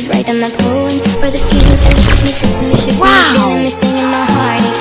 should write them a poem for the few that left me, something that should be feeling missing in my heart.